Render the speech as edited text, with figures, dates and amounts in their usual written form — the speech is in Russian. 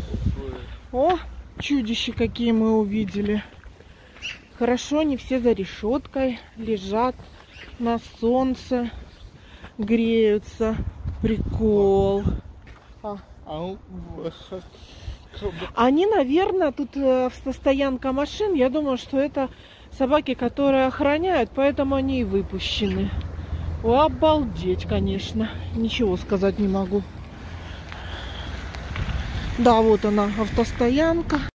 О, чудища какие мы увидели. Хорошо, не все за решеткой лежат на солнце, греются. Прикол. Они, наверное, тут стоянка машин. Я думаю, что это собаки, которые охраняют, поэтому они и выпущены. О, обалдеть, конечно. Ничего сказать не могу. Да, вот она, автостоянка.